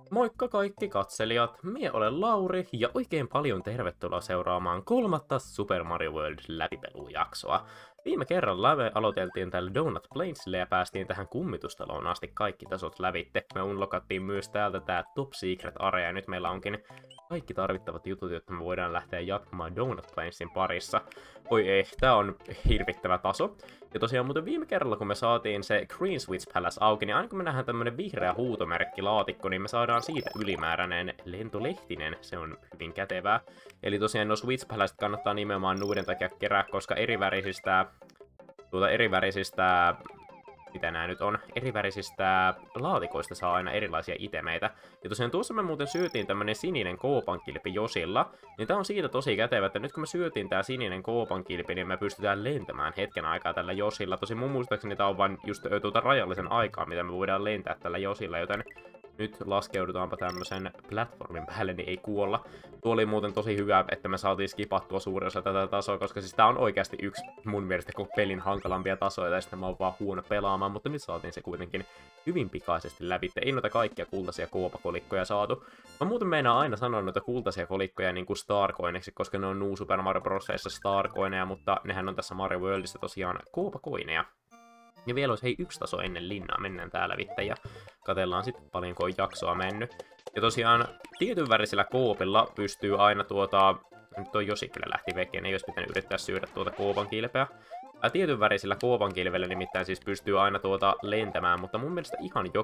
Moikka kaikki katselijat, minä olen Lauri ja oikein paljon tervetuloa seuraamaan kolmatta Super Mario World läpipelujaksoa. Viime kerralla me aloiteltiin tällä Donut Plains ja päästiin tähän kummitustaloon asti kaikki tasot lävitte. Me unlockattiin myös täältä tää Top Secret Area ja nyt meillä onkin kaikki tarvittavat jutut, jotta me voidaan lähteä jatkamaan Donut Plainsin parissa. Oi ei, tää on hirvittävä taso. Ja tosiaan muuten viime kerralla, kun me saatiin se Green Switch Palace auki, niin aina kun me nähdään tämmönen vihreä huutomerkkilaatikko, niin me saadaan siitä ylimääräinen lentolehtinen. Se on hyvin kätevää. Eli tosiaan no Switch Palace kannattaa nimenomaan nuuden takia kerää, koska erivärisistä mitä nää nyt on, erivärisistä laatikoista saa aina erilaisia itemeitä. Ja tosiaan tuossa me muuten syötiin tämmönen sininen koopankilpi Josilla, niin tää on siitä tosi kätevä, että nyt kun me syötiin tää sininen koopankilpi, niin me pystytään lentämään hetken aikaa tällä Josilla. Tosi mun muistaakseni tää on vain just rajallisen aikaa, mitä me voidaan lentää tällä Josilla, joten nyt laskeudutaanpa tämmösen platformin päälle, niin ei kuolla. Tuo oli muuten tosi hyvä, että me saatiin skipattua suurin osa tätä tasoa, koska siis tää on oikeasti yksi mun mielestä koko pelin hankalampia tasoja, ja sitten mä oon vaan huono pelaamaan, mutta nyt saatiin se kuitenkin hyvin pikaisesti läpi. Ei noita kaikkia kultaisia koopakolikkoja saatu. Mä muuten meinaan aina sanoa noita kultaisia kolikkoja niinku Starcoineksi, koska ne on New Super Mario Brosissa Starcoineja, mutta nehän on tässä Mario Worldissa tosiaan koopakoineja. Ja vielä olisi yksi taso ennen linnaa, mennään täällä vittä ja katsellaan sitten paljonko on jaksoa mennyt. Ja tosiaan tietyn värisellä koopilla pystyy aina nyt toi Josi kyllä lähti vekeen, ei olisi pitänyt yrittää syödä tuota koopan kilpeä. Tietyn värisellä koopan kilvellä nimittäin siis pystyy aina lentämään, mutta mun mielestä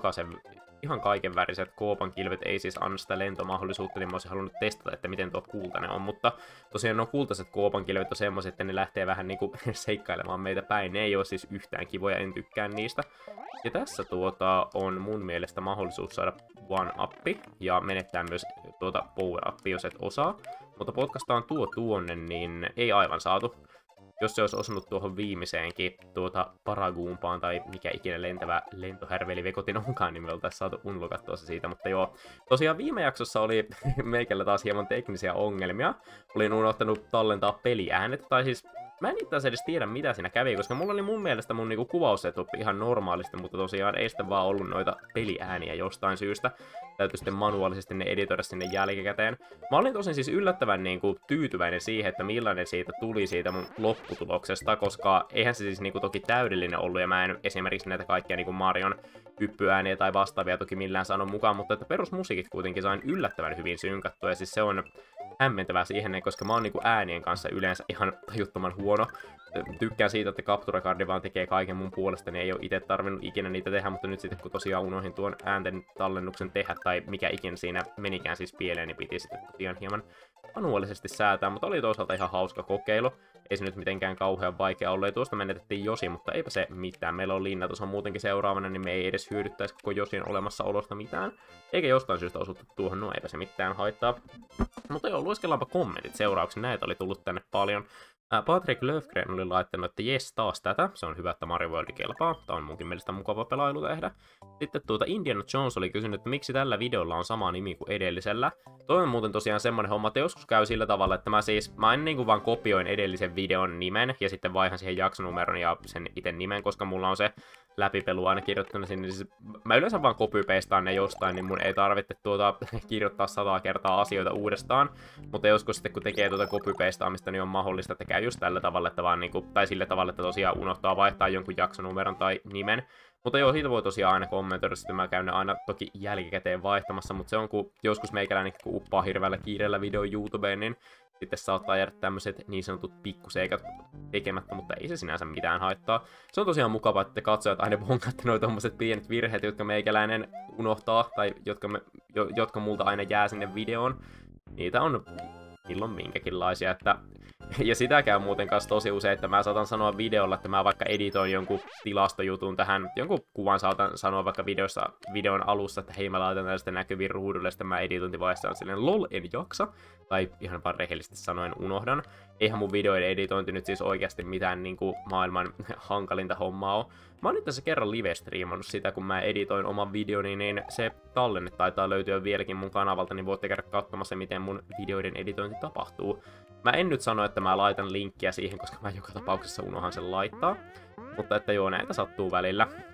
ihan kaiken väriset koopan kilvet ei siis anna sitä lentomahdollisuutta, niin mä olisin halunnut testata, että miten tuo kultainen on, mutta tosiaan nuo kultaiset koopan kilvet on semmoiset, että ne lähtee vähän niinku seikkailemaan meitä päin, ne ei ole siis yhtään kivoja, en tykkää niistä. Ja tässä on mun mielestä mahdollisuus saada one-uppi ja menettää myös power-uppi, jos et osaa, mutta potkastaan tuonne, niin ei aivan saatu. Jos se olisi osunut tuohon viimeiseenkin Paraguumpaan tai mikä ikinä lentävä lentohärvelivekotin onkaan, niin me oltaisiin saatu unlockattua se siitä, mutta joo. Tosiaan viime jaksossa oli meikällä taas hieman teknisiä ongelmia. Olin unohtanut tallentaa peliäänet, tai siis mä en itse edes tiedä mitä siinä kävi, koska mulla oli mun mielestä mun niinku kuvaussetup ihan normaalisti, mutta tosiaan ei sitten vaan ollut noita peliääniä jostain syystä. Täytyy sitten manuaalisesti ne editoida sinne jälkikäteen. Mä olin tosin siis yllättävän niinku tyytyväinen siihen, että millainen siitä tuli siitä mun lopputuloksesta, koska eihän se siis niinku toki täydellinen ollut, ja mä en esimerkiksi näitä kaikkia niinku Marion hyppyääniä tai vastaavia toki millään sano mukaan, mutta että perusmusiikit kuitenkin sain yllättävän hyvin synkattua, ja siis se on hämmentävää siihen, koska mä oon niinku äänien kanssa yleensä ihan tajuttoman huono. Tykkään siitä, että Captura Cardi vaan tekee kaiken mun puolesta, niin ei oo itse tarvinnut ikinä niitä tehdä, mutta nyt sitten kun tosiaan unohdin tuon äänten tallennuksen tehdä, tai mikä ikinä siinä menikään siis pieleen, niin piti sitten tosiaan hieman manuaalisesti säätää, mutta oli toisaalta ihan hauska kokeilu. Ei se nyt mitenkään kauhean vaikea ollut, ja tuosta menetettiin Josi, mutta eipä se mitään. Meillä on linna tuossa muutenkin seuraavana, niin me ei edes hyödyttäisi koko Josin olemassaolosta mitään. Eikä jostain syystä osuttu tuohon, no eipä se mitään haittaa. Mutta joo, lueskellaanpa kommentit seuraavaksi, näitä oli tullut tänne paljon. Patrick Löfgren oli laittanut, että jes, taas tätä. Se on hyvä, että Mario World kelpaa. Tämä on munkin mielestä mukava pelailu tehdä. Sitten Indiana Jones oli kysynyt, että miksi tällä videolla on sama nimi kuin edellisellä. Toi on muuten tosiaan semmonen homma, että joskus käy sillä tavalla, että mä en niinku vaan kopioin edellisen videon nimen ja sitten vaihan siihen jaksonumeron ja sen itse nimen, koska mulla on se läpipelu aina kirjoittuna sinne. Siis mä yleensä vaan copy-pastaan ne jostain, niin mun ei tarvitse kirjoittaa 100 kertaa asioita uudestaan. Mutta joskus sitten kun tekee copy-pastaamista, niin on mahdollista, että käy just tällä tavalla, että vaan niinku, tai sillä tavalla, että tosiaan unohtaa vaihtaa jonkun jaksonumeron tai nimen. Mutta joo, siitä voi tosiaan aina kommentoida, sitten mä käyn ne aina toki jälkikäteen vaihtamassa, mutta se on kun joskus meikäläinen kun uppaa hirveällä kiireellä videon YouTubeen, niin sitten saattaa jäädä tämmöiset niin sanotut pikkuseikat tekemättä, mutta ei se sinänsä mitään haittaa. Se on tosiaan mukava, että te katsojat aina bonkaatte noita tommoset pienet virheet, jotka meikäläinen unohtaa, tai jotka multa aina jää sinne videoon. Niitä on milloin minkäkinlaisia, että ja sitä käy muuten kanssa tosi usein, että mä saatan sanoa videolla, että mä vaikka editoin jonkun tilastojutun tähän, jonkun kuvan saatan sanoa vaikka videon alussa, että hei mä laitan tällaista näkyviin ruudulle, sitten mä editointivaiheessa on silleen lol, en jaksa, tai ihan vaan rehellisesti sanoen unohdan. Eihän mun videoiden editointi nyt siis oikeasti mitään niinku maailman hankalinta hommaa ole. Mä oon nyt tässä kerran live-striimannut sitä, kun mä editoin oman videoni, niin se tallenne taitaa löytyä vieläkin mun kanavalta, niin voitte käydä katsomassa, miten mun videoiden editointi tapahtuu. Mä en nyt sano, että mä laitan linkkiä siihen, koska mä joka tapauksessa unohan sen laittaa. Mutta että joo, näitä sattuu välillä.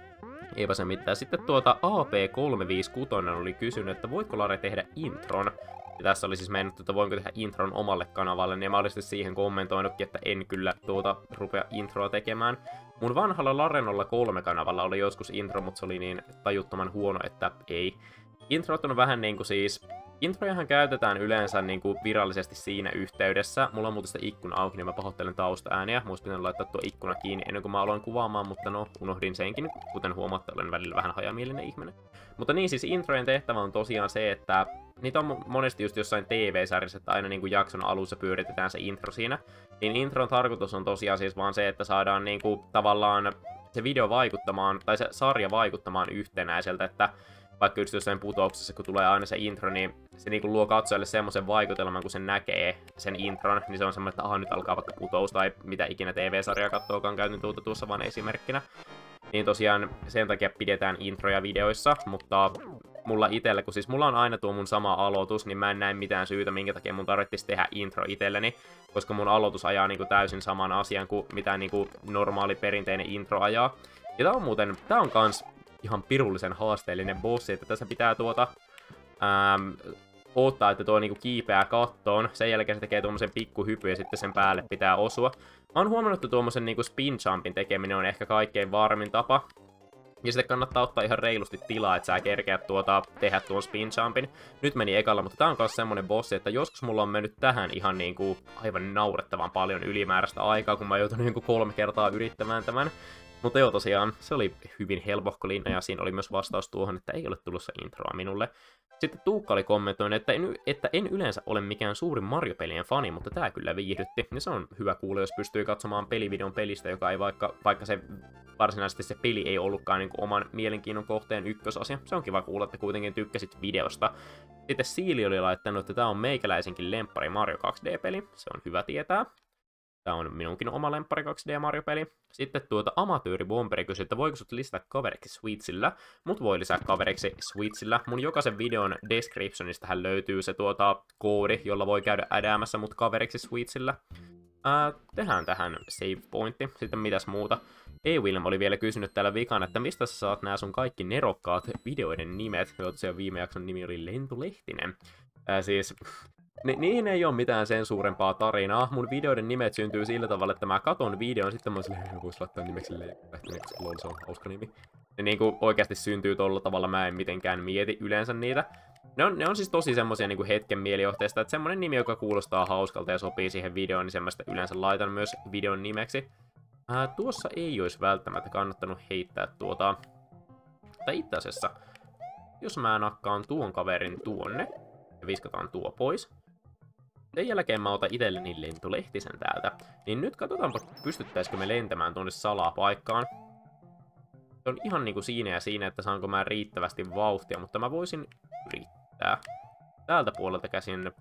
Eipä se mitään. Sitten AP356 oli kysynyt, että voitko Lare tehdä intron? Ja tässä oli siis mennyt, että voinko tehdä intron omalle kanavalle, niin mä olin sitten siihen kommentoinutkin, että en kyllä rupea introa tekemään. Mun vanhalla Laren 03 kanavalla oli joskus intro, mutta se oli niin tajuttoman huono, että ei. Introt on vähän niinku siis... Introjahan käytetään yleensä niinku virallisesti siinä yhteydessä. Mulla on muuten sitä ikkuna auki, niin mä pahoittelen taustaääniä. Muista pitänyt laittaa tuo ikkuna kiinni ennen kuin mä aloin kuvaamaan, mutta no, unohdin senkin. Kuten huomaatte, olen välillä vähän hajamielinen ihminen. Mutta niin, siis introjen tehtävä on tosiaan se, että niitä on monesti just jossain TV-sarjassa, että aina niinku jakson alussa pyöritetään se intro siinä. Niin intron tarkoitus on tosiaan siis vaan se, että saadaan niinku tavallaan se video vaikuttamaan, tai se sarja vaikuttamaan yhtenäiseltä, että vaikka just jossain putouksessa, kun tulee aina se intro, niin se niinku luo katsojalle semmoisen vaikutelman, kun se näkee sen intron, niin se on semmoinen, että aha, nyt alkaa vaikka putous, tai mitä ikinä TV-sarjaa kattookaan, käytin tuossa vaan esimerkkinä. Niin tosiaan sen takia pidetään introja videoissa, mutta mulla itellä, kun siis mulla on aina tuo mun sama aloitus, niin mä en näe mitään syytä, minkä takia mun tarvitsisi tehdä intro itselleni, koska mun aloitus ajaa niinku täysin saman asian kuin mitä niinku normaali perinteinen intro ajaa. Ja tää on kans ihan pirullisen haasteellinen bossi, että tässä pitää odottaa, että tuo niinku kiipeää kattoon, sen jälkeen se tekee tuommoisen pikkuhypyn ja sitten sen päälle pitää osua. Mä oon huomannut, että tuommoisen niinku spin jumpin tekeminen on ehkä kaikkein varmin tapa. Ja sitten kannattaa ottaa ihan reilusti tilaa, että sä kerkeät tehdä tuon spin jumpin. Nyt meni ekalla, mutta tää on myös semmonen bossi, että joskus mulla on mennyt tähän ihan niinku aivan naurettavan paljon ylimääräistä aikaa, kun mä oon joutunut niinku 3 kertaa yrittämään tämän. Mutta joo, tosiaan, se oli hyvin helpohko linja, ja siinä oli myös vastaus tuohon, että ei ole tulossa introa minulle. Sitten Tuukka oli kommentoinut, että en yleensä ole mikään suurin Mario-pelien fani, mutta tää kyllä viihdytti. Ja se on hyvä kuulla, jos pystyy katsomaan pelivideon pelistä, joka ei vaikka se varsinaisesti se peli ei ollutkaan niin kuin oman mielenkiinnon kohteen ykkösasia. Se on kiva kuulla, että kuitenkin tykkäsit videosta. Sitten Siili oli laittanut, että tää on meikäläisenkin lemppari Mario 2D-peli. Se on hyvä tietää. Tää on minunkin oma lemppari 2D Mario-peli. Sitten Amatööri Bomberi kysyi, että voiko sut lisätä kaveriksi Switchillä? Mut voi lisää kaveriksi Switchillä. Mun jokaisen videon descriptionistahan löytyy se koodi, jolla voi käydä ädäämässä mut kaveriksi Switchillä. Tehdään tähän save pointti. Sitten mitäs muuta? E-Wilm oli vielä kysynyt täällä vikan, että mistä sä saat nää sun kaikki nerokkaat videoiden nimet. Tosiaan viime jakson nimi oli Lentolehtinen. Siis... Niihin ei ole mitään sen suurempaa tarinaa. Mun videoiden nimet syntyy sillä tavalla, että mä katon videon, sitten mä oon silleen, vois laittaa nimeksi Lentolehtinen, koska lol, se on hauska nimi. Ne niinku oikeasti syntyy tolla tavalla, mä en mitenkään mieti yleensä niitä. Ne on siis tosi semmosia niinku hetken mielijohteista, että semmonen nimi, joka kuulostaa hauskalta ja sopii siihen videoon, niin semmoista yleensä laitan myös videon nimeksi. Tuossa ei olisi välttämättä kannattanut heittää tai itse asiassa, jos mä nakkaan tuon kaverin tuonne ja viskataan tuo pois. Sen jälkeen mä otan itselleni lentolehtisen täältä. Niin nyt katsotaanpa, pystyttäisikö me lentämään tuonne salapaikkaan. Se on ihan niinku siinä ja siinä, että saanko mä riittävästi vauhtia, mutta mä voisin yrittää. Täältä puolelta käsin...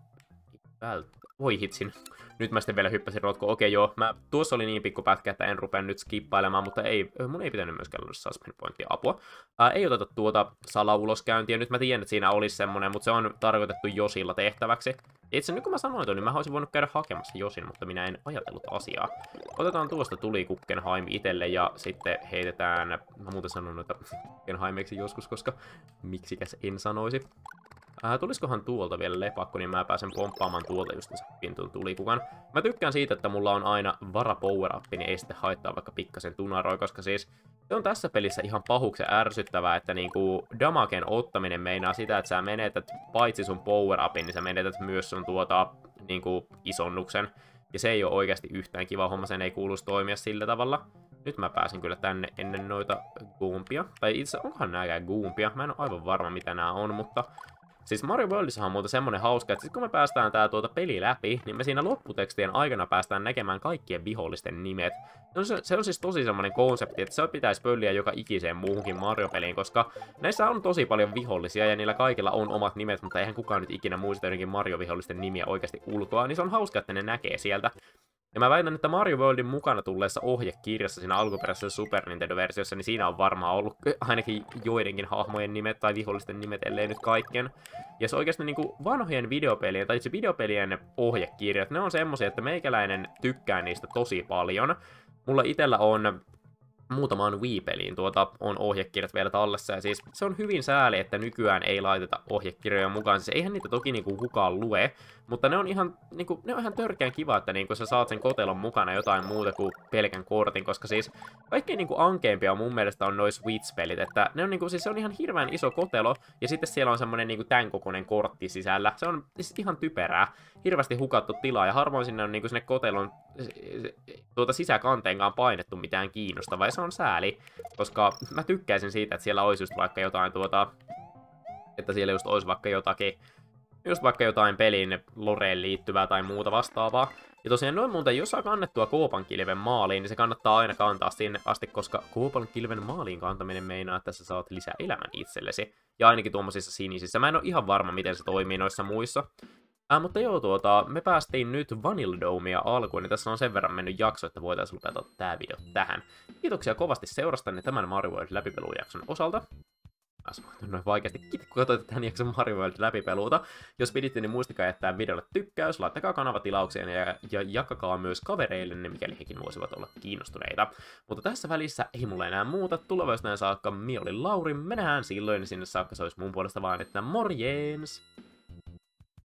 Voi hitsin. Nyt mä sitten vielä hyppäsin rotkoon. Okei, joo. Tuossa oli niin pikku pätkä, että en rupea nyt skippailemaan, mutta mun ei pitänyt myöskään olla suspend pointtia apua. Ei oteta salauloskäyntiä. Nyt mä tiedän, että siinä olisi semmonen, mutta se on tarkoitettu Josilla tehtäväksi. Itse nyt kun mä sanoin niin mä olisin voinut käydä hakemassa Josin, mutta minä en ajatellut asiaa. Otetaan tuosta Tulikukkenheim itselle ja sitten heitetään... Mä muuten sanon noita Kukkenheimeiksi joskus, koska miksikäs en sanoisi. Tuliskohan tuolta vielä lepakko, niin mä pääsen pomppaamaan tuolta just tuon tulikukan. Mä tykkään siitä, että mulla on aina vara power-up, niin ei sitten haittaa vaikka pikkasen tunaroi, koska siis se on tässä pelissä ihan pahuksen ärsyttävää, että niinku damagen ottaminen meinaa sitä, että sä menetät paitsi sun power-upin, niin sä menetät myös sun niinku isonnuksen. Ja se ei ole oikeasti yhtään kiva homma, sen ei kuuluisi toimia sillä tavalla. Nyt mä pääsin kyllä tänne ennen noita goompia. Tai itse onkohan nääkään goompia? Mä en ole aivan varma mitä nää on, mutta... Siis Mario Worldissahan on muuten semmonen hauska, että sit kun me päästään peli läpi, niin me siinä lopputekstien aikana päästään näkemään kaikkien vihollisten nimet. Se on siis tosi semmonen konsepti, että se pitäisi pölliä joka ikiseen muuhunkin Mario-peliin, koska näissä on tosi paljon vihollisia ja niillä kaikilla on omat nimet, mutta eihän kukaan nyt ikinä muista jotenkin Mario-vihollisten nimiä oikeasti ulkoa, niin se on hauska, että ne näkee sieltä. Ja mä väitän, että Mario Worldin mukana tulleessa ohjekirjassa siinä alkuperäisessä Super Nintendo-versiossa, niin siinä on varmaan ollut ainakin joidenkin hahmojen nimet tai vihollisten nimet, ellei nyt kaikkien. Ja se oikeasti niinku vanhojen videopelien, tai itse videopelien ohjekirjat, ne on semmosia, että meikäläinen tykkää niistä tosi paljon. Mulla itellä on muutamaan Wii-peliin on ohjekirjat vielä tallessa, ja siis se on hyvin sääli, että nykyään ei laiteta ohjekirjoja mukaan. Siis eihän niitä toki niinku kukaan lue, mutta ne on ihan törkeän kiva, että niinku sä saat sen kotelon mukana jotain muuta kuin pelkän kortin, koska siis kaikkein niinku ankeimpia mun mielestä on noi Switch-pelit, että ne on niinku, siis se on ihan hirveän iso kotelo, ja sitten siellä on semmonen niinku tän kokoinen kortti sisällä. Se on siis ihan typerää, hirveästi hukattu tilaa, ja harvoin sinne on niinku sinne kotelon sisäkanteenkaan painettu mitään kiinnostavaa, ja se on sääli, koska mä tykkäisin siitä, että siellä olisi just vaikka jotain että siellä just olisi vaikka jotain pelin loreen liittyvää tai muuta vastaavaa. Ja tosiaan noin muuten, jos saa kannettua Koopan-kilven maaliin, niin se kannattaa aina kantaa sinne asti, koska Koopan-kilven maaliin kantaminen meinaa, että sä saat lisää elämän itsellesi. Ja ainakin tuommoisissa sinisissä. Mä en ole ihan varma, miten se toimii noissa muissa. Mutta joo, me päästiin nyt Vanilla Domea alkuun, niin tässä on sen verran mennyt jakso, että voitaisiin lopettaa tää video tähän. Kiitoksia kovasti seurastanne tämän Mario World läpipelujakson osalta. Noin vaikeasti kiitos, kun katsoitte tämän jakson Mario World läpipeluuta. Jos piditte, niin muistakaa jättää videolle tykkäys, laittakaa kanavatilaukseen ja jakakaa myös kavereille, mikäli hekin voisivat olla kiinnostuneita. Mutta tässä välissä ei mulla enää muuta. Tulevaisuuteen saakka, minä olin Lauri, me nähdään silloin, sinne saakka se olisi mun puolesta vaan, että morjens!